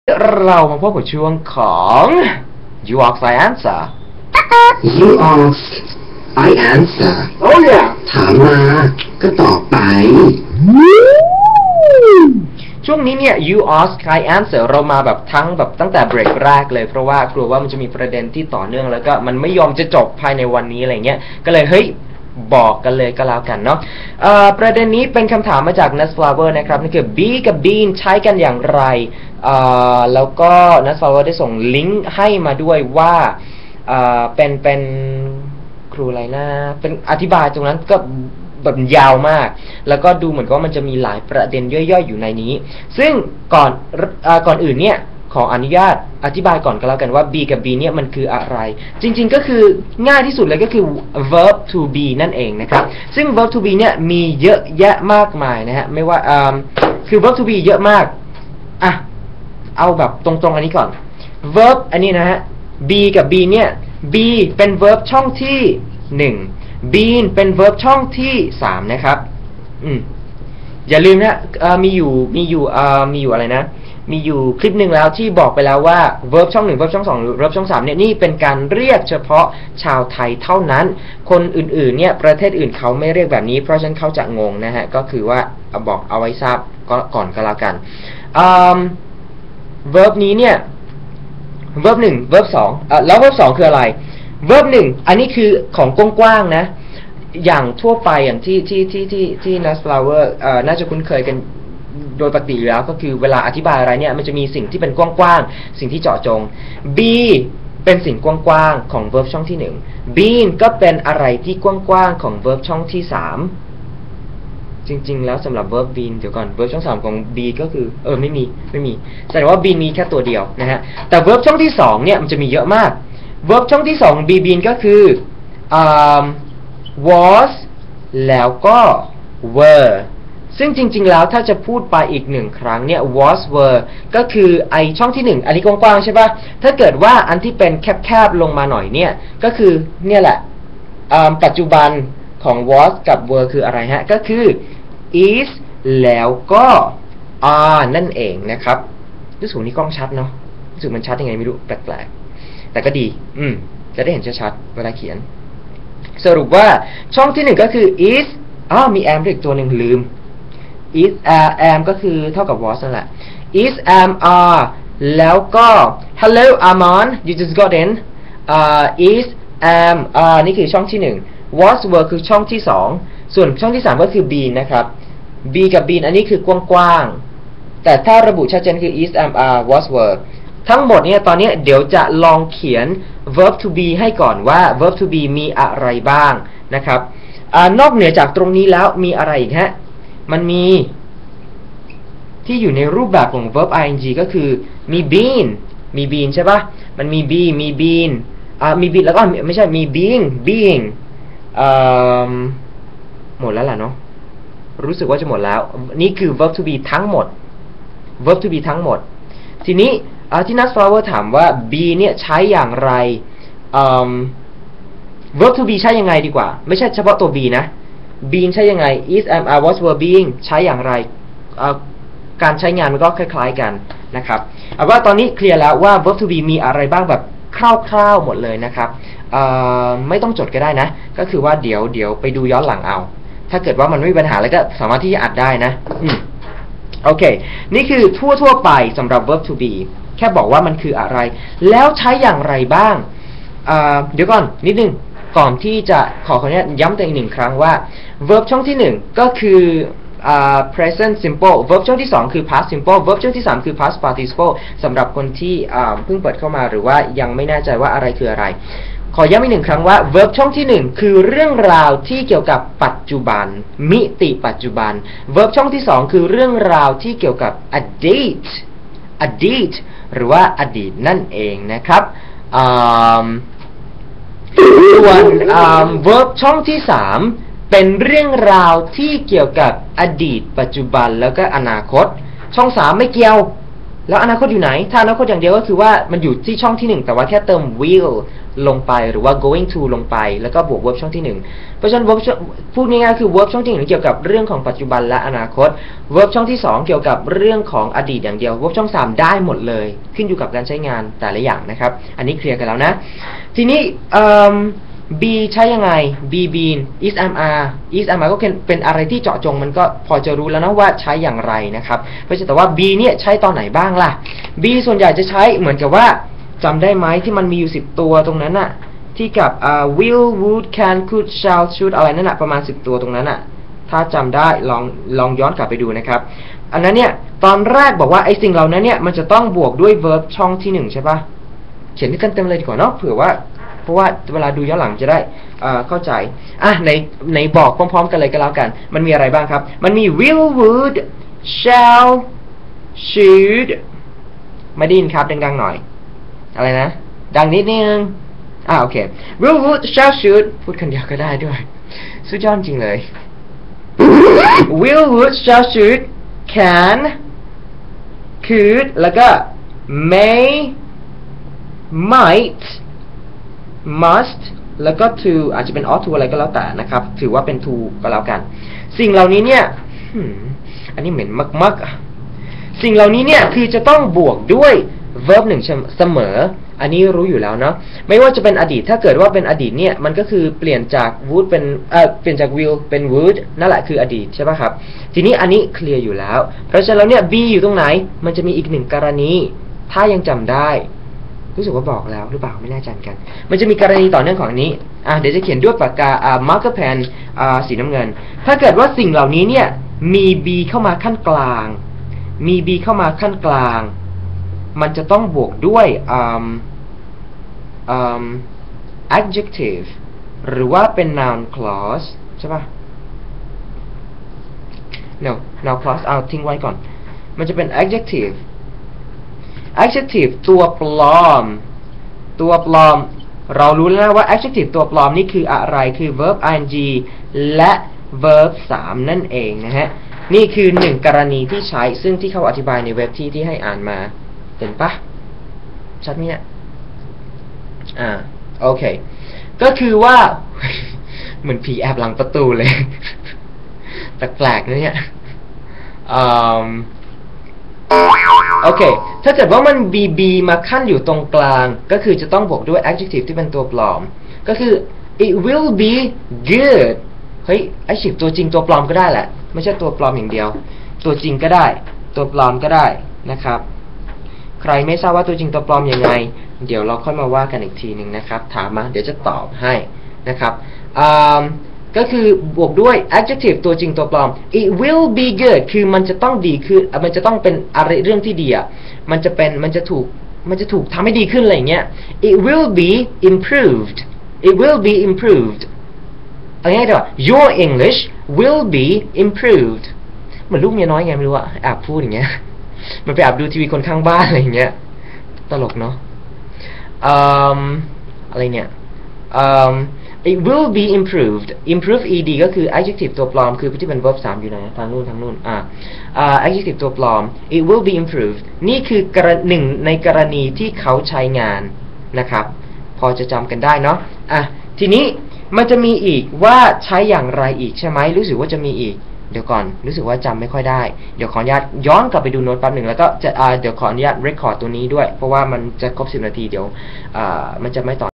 เรามาพบกับช่วงของ You Ask I Answer You ask I answer Oh yeah ถามมาก็ตอบไปช่วงนี้เนี่ย You Ask I Answer เรามาแบบตั้งแต่เบรกแรกเลยเพราะว่ากลัวว่ามันจะมีประเด็นที่ต่อเนื่องแล้วก็มันไม่ยอมจะจบภายในวันนี้อะไรเงี้ยก็เลยเฮ้ยบอกกันเลยก็แล้วกันเนาะประเด็นนี้เป็นคำถามมาจาก Nest Flower นะครับนั่นคือ B กับ Bean ใช้กันอย่างไรแล้วก็ Nest Flower ได้ส่งลิงก์ให้มาด้วยว่าเป็นครูอะไรนะเป็นอธิบายตรงนั้นก็แบบยาวมากแล้วก็ดูเหมือนว่ามันจะมีหลายประเด็นย่อยๆอยู่ในนี้ซึ่งก่อนอื่นเนี่ยขออนุญาตอธิบายก่อนก็แล้วกันว่า B กับ B เนี่ยมันคืออะไรจริงๆก็คือง่ายที่สุดเลยก็คือ verb to be นั่นเองนะครับซึ่ง verb to be เนี่ยมีเยอะแยะมากมายนะฮะไม่ว่าคือ verb to be เยอะมากเอาแบบตรงๆอันนี้ก่อน verb อันนี้นะฮะ B กับ B เนี่ย B เป็น verb ช่องที่1 Bean เป็น verb ช่องที่3นะครับอย่าลืมนะมีอยู่อะไรนะมีอยู่คลิปหนึ่งแล้วที่บอกไปแล้วว่า verb ช่อง1 verb ช่อง2หรือ verb ช่อง3เนี่ยนี่เป็นการเรียกเฉพาะชาวไทยเท่านั้นคนอื่นๆเนี่ยประเทศอื่นเขาไม่เรียกแบบนี้เพราะฉะนั้นเขาจะงงนะฮะก็คือว่าบอกเอาไว้ทราบก่อนก็แล้วกันverb นี้เนี่ย verb 1 verb 2แล้ว verb 2คืออะไร verb 1อันนี้คือของกว้างๆนะอย่างทั่วไปอย่างที่ Nest Flower น่าจะคุ้นเคยกันโดยปกติอยู่แล้วก็คือเวลาอธิบายอะไรเนี่ยมันจะมีสิ่งที่เป็นกว้างๆสิ่งที่เจาะจง B เป็นสิ่งกว้างๆของ verb ช่องที่1 Bean ก็เป็นอะไรที่กว้างๆของ verb ช่องที่3จริงๆแล้วสำหรับ verb bean เดี๋ยวก่อน verb ช่อง3ของ B ก็คือไม่มีแสดงว่า bean มีแค่ตัวเดียวนะฮะแต่ verb ช่องที่2เนี่ยมันจะมีเยอะมาก verb ช่องที่2 B bean ก็คือwas แล้วก็ were ซึ่งจริงๆแล้วถ้าจะพูดไปอีก1ครั้งเนี่ย was were ก็คือไอช่องที่1อันนี้กว้างๆใช่ปะถ้าเกิดว่าอันที่เป็นแคบๆลงมาหน่อยเนี่ยก็คือเนี่ยแหละปัจจุบันของ was กับ were คืออะไรฮะก็คือ is แล้วก็ are นั่นเองนะครับรู้สึกนี่กล้องชัดเนาะรู้สึกมันชัดยังไงไม่รู้แปลกๆแต่ก็ดีจะได้เห็นชัดๆเวลาเขียนสรุปว่าช่องที่1ก็คือ is มี am ด้วยอีกตัวหนึ่งลืม is am ก็คือเท่ากับ was นั่นแหละ is am are แล้วก็ hello Arman you just got in is am are นี่คือช่องที่1 was were คือช่องที่2ส่วนช่องที่3ก็คือ bean นะครับ b กับ bean อันนี้คือกว้างๆแต่ถ้าระบุชัดเจนคือ is am are was were ทั้งหมดเนี่ยตอนนี้เดี๋ยวจะลองเขียน verb to be ให้ก่อนว่า verb to be มีอะไรบ้างนะครับนอกเหนือจากตรงนี้แล้วมีอะไรอีกฮะมันมีที่อยู่ในรูปแบบของ verb ing ก็คือมี bean ใช่ปะมันมี be มี bean มี bean แล้วก็ไม่ใช่มี being หมดแล้วล่ะเนาะรู้สึกว่าจะหมดแล้วนี่คือ verb to be ทั้งหมด verb to be ทั้งหมดทีนี้ที่ Nest Flower ถามว่า be เนี่ยใช้อย่างไรverb to be ใช้ยังไงดีกว่าไม่ใช่เฉพาะตัว be นะ being ใช้ยังไง is am are was were being ใช้อย่างไรการใช้งานมันก็คล้ายๆกันนะครับเอาว่าตอนนี้เคลียร์แล้วว่า verb to be มีอะไรบ้างแบบคร่าวๆหมดเลยนะครับไม่ต้องจดก็ได้นะก็คือว่าเดี๋ยวไปดูย้อนหลังเอาถ้าเกิดว่ามันไม่มีปัญหาแล้วก็สามารถที่จะอัดได้นะโอเคนี่คือทั่วไปสำหรับ verb to be แค่บอกว่ามันคืออะไรแล้วใช้อย่างไรบ้างเดี๋ยวก่อนนิดนึงก่อนที่จะขออนุญาตย้ำตัวอีก1ครั้งว่า verb ช่องที่1ก็คือpresent simple verb ช่องที่2คือ past simple verb ช่องที่3คือ past participle สำหรับคนที่เพิ่งเปิดเข้ามาหรือว่ายังไม่แน่ใจว่าอะไรคืออะไรขอย้ำอีก1ครั้งว่า verb ช่องที่1คือเรื่องราวที่เกี่ยวกับปัจจุบันมิติปัจจุบัน verb ช่องที่2คือเรื่องราวที่เกี่ยวกับอดีตหรือว่าอดีตนั่นเองนะครับส่วน verb ช่องที่3เป็นเรื่องราวที่เกี่ยวกับอดีตปัจจุบันแล้วก็อนาคตช่อง3ไม่เกี่ยวแล้วอนาคตอยู่ไหนถ้าอนาคตอย่างเดียวก็คือว่ามันอยู่ที่ช่องที่1แต่ว่าแค่เติม will ลงไปหรือว่า going to ลงไปแล้วก็บวก verb ช่องที่1เพราะฉะนั้น verb พูดง่ายๆคือ verb ช่องที่1เกี่ยวกับเรื่องของปัจจุบันและอนาคต verb ช่องที่2เกี่ยวกับเรื่องของอดีตอย่างเดียว verb ช่อง3ได้หมดเลยขึ้นอยู่กับการใช้งานแต่ละอย่างนะครับอันนี้เคลียร์กันแล้วนะทีนี้be ใช้ยังไง be been is am are is am are ก็เป็นอะไรที่เจาะจงมันก็พอจะรู้แล้วนะว่าใช้อย่างไรนะครับเพราะฉะนั้นแต่ว่า be เนี่ยใช้ตอนไหนบ้างล่ะ be ส่วนใหญ่จะใช้เหมือนกับว่าจำได้ไหมที่มันมีอยู่10ตัวตรงนั้นน่ะที่กับwill would can could shall should อะไรนั่นน่ะประมาณ10ตัวตรงนั้นน่ะถ้าจำได้ลองย้อนกลับไปดูนะครับอันนั้นเนี่ยตอนแรกบอกว่าไอ้สิ่งเหล่านั้นเนี่ยมันจะต้องบวกด้วย verb ช่องที่1ใช่ปะเขียนให้เต็มๆเลยดีกว่าเนาะเผื่อว่าเพราะว่าเวลาดูย้อนหลังจะได้เข้าใจในบอกพร้อมๆกันเลยก็แล้วกันมันมีอะไรบ้างครับมันมี will would shall should ไม่ได้ยินครับดังๆหน่อยอะไรนะดังนิดนึงโอเค will would shall should พูดคนเดียวก็ได้ด้วยสุดยอดจริงเลย will would shall should can could แล้วก็ may might must แล้วก็ to อาจจะเป็น ought to อะไรก็แล้วแต่นะครับถือว่าเป็น to ก็แล้วกันสิ่งเหล่านี้เนี่ยอันนี้เหม็นมากๆสิ่งเหล่านี้เนี่ยคือจะต้องบวกด้วย verb 1เสมออันนี้รู้อยู่แล้วเนาะไม่ว่าจะเป็นอดีตถ้าเกิดว่าเป็นอดีตเนี่ยมันก็คือเปลี่ยนจาก would เป็นเปลี่ยนจาก will เป็น would นั่นแหละคืออดีตใช่ป่ะครับทีนี้อันนี้เคลียร์อยู่แล้วเพราะฉะนั้นแล้วเนี่ย be อยู่ตรงไหนมันจะมีอีก1กรณีถ้ายังจำได้รู้สึกว่าบอกแล้วหรือเปล่าไม่แน่ใจกันมันจะมีกรณีต่อเนื่องของอันนี้เดี๋ยวจะเขียนด้วยปากกาmarker pen สีน้ำเงินถ้าเกิดว่าสิ่งเหล่านี้เนี่ยมี be เข้ามาขั้นกลางมี be เข้ามาขั้นกลางมันจะต้องบวกด้วยadjective หรือว่าเป็น noun clause ใช่ป่ะ no noun clause เอาทิ้งไว้ก่อนมันจะเป็น adjectiveตัวปลอมเรารู้แล้วนะว่า adjective ตัวปลอมนี่คืออะไรคือ verb ing และ verb 3นั่นเองนะฮะนี่คือ1กรณีที่ใช้ซึ่งที่เขาอธิบายในเว็บที่ให้อ่านมาเห็นปะชัดไหมเนี่ยโอเคก็คือว่า เหมือนผีแอบหลังประตูเลย แปลกๆนะเนี่ยโอเคถ้าเกิดว่ามัน bb มาขั้นอยู่ตรงกลางก็คือจะต้องบวกด้วย adjective ที่เป็นตัวปลอมก็คือ it will be good เฮ้ย adjective ตัวจริงตัวปลอมก็ได้แหละไม่ใช่ตัวปลอมอย่างเดียวตัวจริงก็ได้ตัวปลอมก็ได้นะครับใครไม่ทราบว่าตัวจริงตัวปลอมยังไงเดี๋ยวเราค่อยมาว่ากันอีกทีหนึ่งนะครับถามมาเดี๋ยวจะตอบให้นะครับก็คือบวกด้วย adjective ตัวจริงตัวปลอม it will be good คือมันจะต้องดีคือมันจะต้องเป็นอะไรเรื่องที่ดีมันจะถูกทำให้ดีขึ้นอะไรเงี้ย it will be improved อะไรง่ายๆเดี๋ยว your English will be improved เหมือนลูกเมียน้อยไงไม่รู้อะแอบพูดอย่างเงี้ยมันไปแอบดูทีวีคนข้างบ้านอะไรอย่างเงี้ยตลกเนาะอะไรเนี่ย it will be improved improve ed ก็คือ adjective ตัวปลอมคือที่เป็น verb 3อยู่ไหนทางนู่นadjective ตัวปลอม it will be improved นี่คือหนึ่งในกรณีที่เขาใช้งานนะครับพอจะจำกันได้เนาะทีนี้มันจะมีอีกว่าใช้อย่างไรอีกใช่ไหมรู้สึกว่าจะมีอีกเดี๋ยวก่อนรู้สึกว่าจำไม่ค่อยได้เดี๋ยวขออนุญาตย้อนกลับไปดูโน้ตแป๊บหนึ่งแล้วก็จะเดี๋ยวขออนุญาต record ตัวนี้ด้วยเพราะว่ามันจะครบ10 นาทีเดี๋ยวมันจะไม่ต่อ